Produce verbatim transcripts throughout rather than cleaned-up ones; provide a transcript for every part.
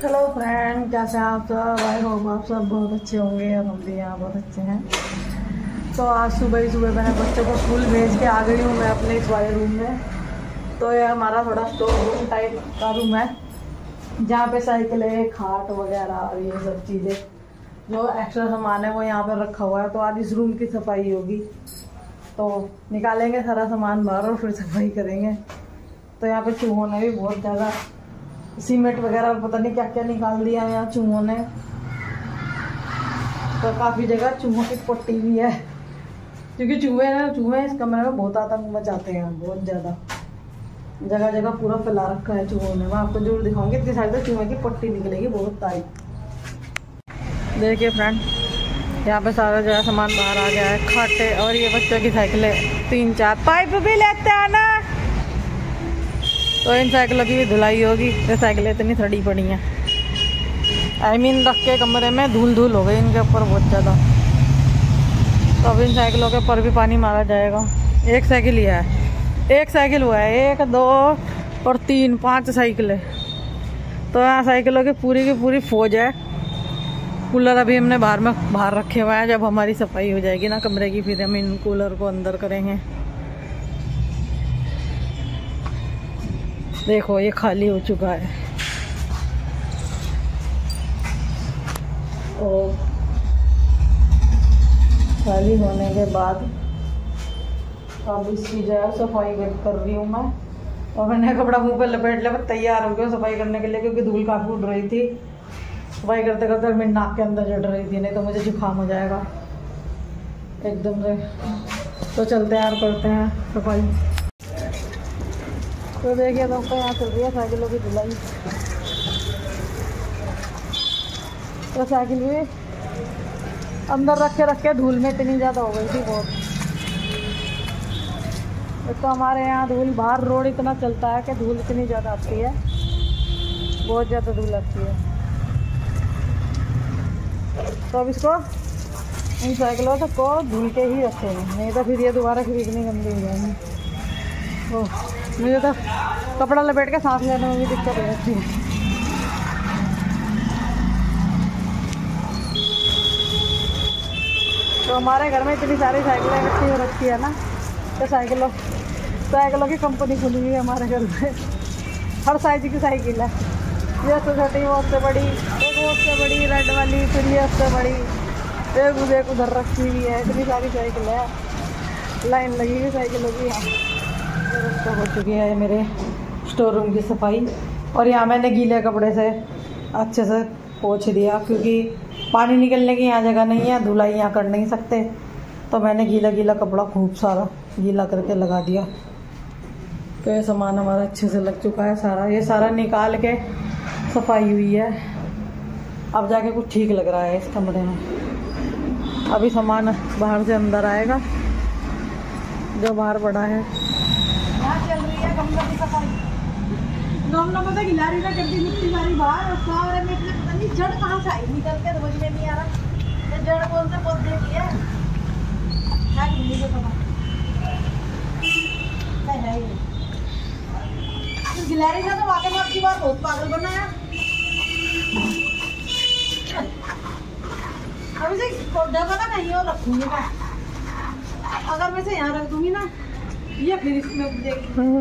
Hello friend, कैसे हैं आप सब? आई होप आप सब बहुत अच्छे होंगे और हम भी यहाँ बहुत अच्छे हैं। तो आज सुबह ही सुबह मैंने बच्चों को स्कूल भेज के आ गई हूँ मैं अपने इस वाले रूम में। तो ये हमारा थोड़ा स्टोर रूम टाइप का रूम है जहाँ पे साइकिलें, खाट वगैरह और ये सब चीज़ें जो एक्स्ट्रा सामान है वो यहाँ पर रखा हुआ है। तो आज इस रूम की सफाई होगी, तो निकालेंगे सारा सामान बाहर और फिर सफाई करेंगे। तो यहाँ पे चूहों ने भी बहुत ज़्यादा सीमेंट वगैरह पता नहीं क्या क्या निकाल दिया है यहाँ चूहों ने। तो काफ़ी जगह चूहों की पट्टी भी है क्योंकि चूहे हैं चूहे इस कमरे में बहुत आतंक मचाते हैं, बहुत ज़्यादा जगह जगह पूरा फैला रखा है चूहों ने। मैं आपको जरूर दिखाऊंगी, इतनी सारी तो चूहे की पट्टी निकलेगी बहुत तारी। देखिए फ्रेंड, यहाँ पे सारा जो है सामान बाहर आ गया है, खाटे और ये बच्चों की साइकिलें तीन चार। पाइप भी लेते आना। तो इन साइकिलों की भी धुलाई होगी, ये साइकिलें इतनी सड़ी पड़ी हैं। आई मीन रख के कमरे में धूल धूल हो गई इनके ऊपर बहुत ज़्यादा। तो अब इन साइकिलों के ऊपर भी पानी मारा जाएगा। एक साइकिल ही है, एक साइकिल हुआ है, एक दो और तीन पांच साइकिलें। तो यहाँ साइकिलों की पूरी की पूरी फौज है। कूलर अभी हमने बाहर में बाहर रखे हुए हैं, जब हमारी सफाई हो जाएगी ना कमरे की फिर हम इन कूलर को अंदर करेंगे। देखो ये खाली हो चुका है। और खाली होने के बाद अब इसकी जो है सफाई कर रही हूँ मैं। और मैंने कपड़ा मुंह पे लपेट लिया, तैयार हो गया सफाई करने के लिए क्योंकि धूल काफ़ी उड़ रही थी। सफाई करते करते मेरी नाक के अंदर चढ़ रही थी, नहीं तो मुझे जुकाम हो जाएगा एकदम से। तो चलते हैं और करते हैं सफाई। तो देखिए दोस्तों, यहाँ चल रही है साइकिलों की धुलाई। तो साइकिल भी अंदर रख के रख के धूल में इतनी ज़्यादा हो गई थी बहुत। तो हमारे यहाँ धूल बाहर रोड इतना चलता है कि धूल इतनी ज़्यादा आती है, बहुत ज़्यादा धूल आती है। तो अब इसको इन साइकिलों को धुल के ही रखेंगे, नहीं तो फिर ये दोबारा खरीदनी गंदी हो जाएंगी। तो मुझे तो कपड़ा लपेट के सांस लेने में भी दिक्कत हो जाती है। तो हमारे घर में इतनी सारी साइकिलें इकट्ठी हो रखी है ना, तो साइकिलों साइकिलों की कंपनी खुली हुई है हमारे घर में। हर साइज की साइकिल है, ये उससे छोटी, वो उससे बड़ी, एक वो उससे बड़ी रेड वाली, फिर ये उससे बड़ी, एक उधर एक उधर रखी हुई है। इतनी सारी साइकिल है, लाइन लगी हुई साइकिलों की। यहाँ तो हो चुकी है मेरे स्टोर रूम की सफाई। और यहाँ मैंने गीले कपड़े से अच्छे से पोंछ दिया क्योंकि पानी निकलने की यहाँ जगह नहीं है, धुलाई यहाँ कर नहीं सकते। तो मैंने गीला गीला कपड़ा खूब सारा गीला करके लगा दिया। तो ये सामान हमारा अच्छे से लग चुका है सारा, ये सारा निकाल के सफाई हुई है। अब जाके कुछ ठीक लग रहा है इस कमरे में। अभी सामान बाहर से अंदर आएगा जो बाहर पड़ा है। चल रही है गमलों की सफाई। गमलों में तो गिलारी ना कर दी मिट्टी सारी बाहर, और सारे में इतने पता नहीं जड़ कहाँ से आई निकल के, समझ में नहीं आ रहा ये जड़ कौन से पौधे की है। क्या गिल्ली को पता है ये इस गिलारी ने तो वाकई में आपकी बात बहुत पागल बनाया। अभी से डबा का नहीं हो रखूंगी मैं, अगर मैं से यहाँ रख दूंगी ना ये फिर इसमें देगी।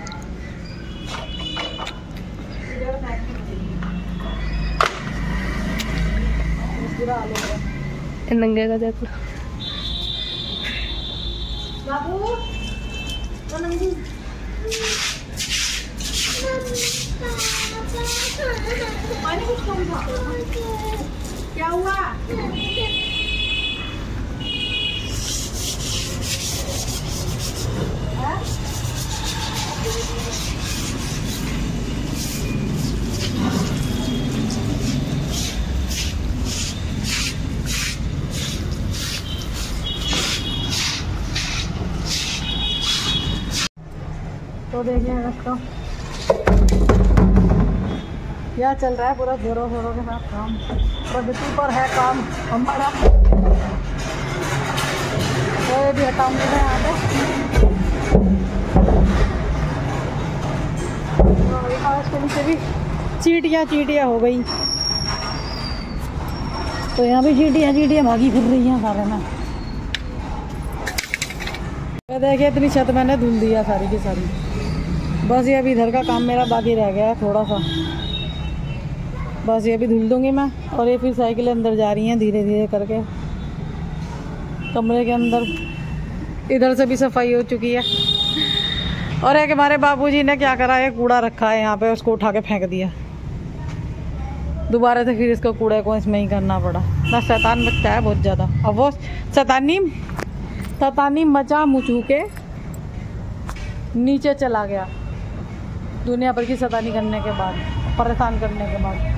नंगे का जाता बाबू तो नंगी पानी कुछ कम था। क्या हुआ? तो देखिए दोस्तों, यह चल रहा है पूरा जोरों शोरों के साथ काम। प्रगति पर है काम हमारा। तो ये भी हटाऊंगी मैं यहाँ पे। तो इसके नीचे भी चींटियाँ चींटियाँ हो गई। तो यहाँ भी चींटियाँ चींटियाँ भागी फिर रही हैं सारे में। देखिए इतनी छत मैंने धुल दिया सारी की सारी। बस ये अभी इधर का काम मेरा बाकी रह गया है थोड़ा सा, बस ये भी धुल दूंगी मैं। और ये फिर साइकिलें अंदर जा रही हैं धीरे धीरे करके कमरे के अंदर। इधर से भी सफाई हो चुकी है। और एक हमारे बाबूजी ने क्या करा है, कूड़ा रखा है यहाँ पे, उसको उठा के फेंक दिया दोबारा से। फिर इसको कूड़े को इसमें ही करना पड़ा। ना शैतान बच्चा है बहुत ज़्यादा। अब वो शैतानी शैतानी मचा मुचू के नीचे चला गया दुनिया भर की शैतानी करने के बाद, परेशान करने के बाद।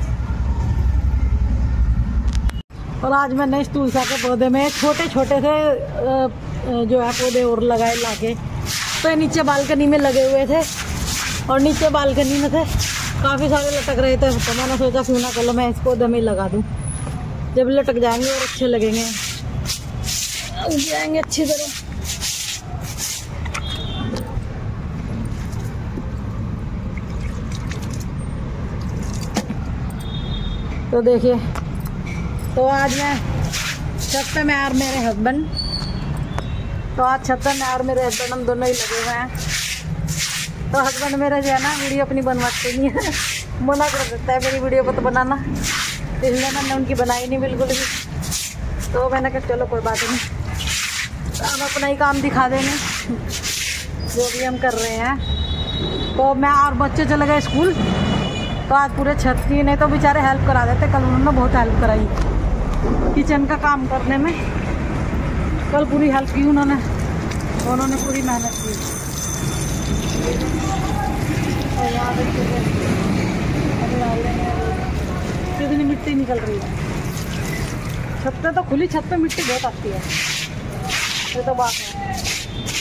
और आज मैंने इस तुलसा के पौधे में छोटे छोटे से जो है पौधे और लगाए लाके। तो ये नीचे बालकनी में लगे हुए थे और नीचे बालकनी में थे काफ़ी सारे लटक रहे थे। तो मैंने सोचा क्यों ना कल मैं इस पौधे में ही लगा दूँ, जब लटक जाएंगे और अच्छे लगेंगे, उग जाएंगे अच्छी तरह। तो देखिए, तो आज मैं छत पे, मैं और मेरे हस्बैंड, तो आज छत पे मैं और मेरे हस्बैंड हम दोनों ही लगे हुए हैं। तो हस्बैंड मेरा जो है ना वीडियो अपनी बनवाते नहीं है, मना कर देता है मेरी वीडियो को तो बनाना, इसलिए मैंने उनकी बनाई नहीं बिल्कुल भी। तो मैंने कहा चलो कोई बात नहीं, तो हम अपना ही काम दिखा देंगे जो भी हम कर रहे हैं। तो मैं और बच्चे चले गए स्कूल, तो आज पूरे छत की, नहीं तो बेचारे हेल्प करा देते। कल उन्होंने बहुत हेल्प कराई किचन का काम करने में, कल पूरी हेल्प की उन्होंने, उन्होंने पूरी मेहनत की। और यहाँ पे कितनी मिट्टी निकल रही है छत पे, तो खुली छत पे मिट्टी बहुत आती है, ये तो बात है।